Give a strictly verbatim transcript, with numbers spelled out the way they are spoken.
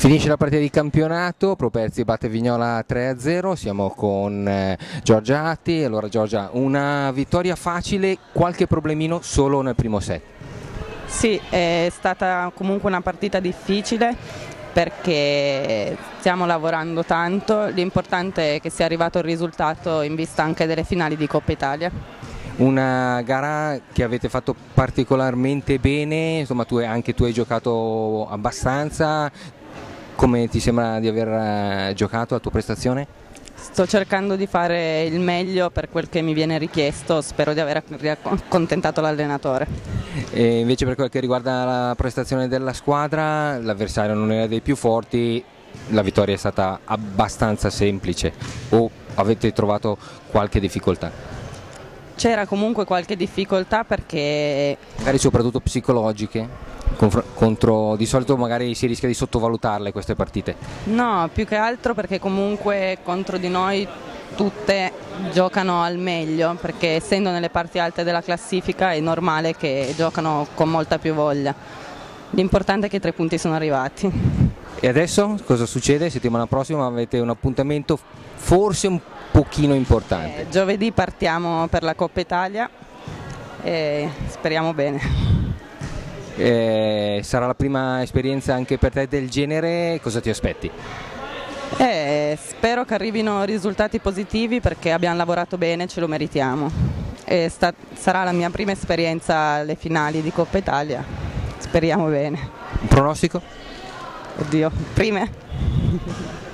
Finisce la partita di campionato, Properzi batte Vignola tre a zero, siamo con eh, Giorgia Atti. Allora Giorgia, una vittoria facile, qualche problemino solo nel primo set. Sì, è stata comunque una partita difficile perché stiamo lavorando tanto, l'importante è che sia arrivato il risultato in vista anche delle finali di Coppa Italia. Una gara che avete fatto particolarmente bene, insomma tu, anche tu hai giocato abbastanza. Come ti sembra di aver giocato la tua prestazione? Sto cercando di fare il meglio per quel che mi viene richiesto, spero di aver accontentato l'allenatore. E invece per quel che riguarda la prestazione della squadra, l'avversario non era dei più forti, la vittoria è stata abbastanza semplice o avete trovato qualche difficoltà? C'era comunque qualche difficoltà perché... Magari soprattutto psicologiche? Contro, di solito magari si rischia di sottovalutarle queste partite. No, più che altro perché comunque contro di noi tutte giocano al meglio, perché essendo nelle parti alte della classifica è normale che giocano con molta più voglia. L'importante è che i tre punti sono arrivati. E adesso cosa succede? Settimana prossima avete un appuntamento forse un pochino importante. Eh, giovedì partiamo per la Coppa Italia e speriamo bene. Eh, sarà la prima esperienza anche per te del genere, cosa ti aspetti? Eh, spero che arrivino risultati positivi perché abbiamo lavorato bene, ce lo meritiamo. E sta, sarà la mia prima esperienza alle finali di Coppa Italia, speriamo bene. Un pronostico? Oddio, prime?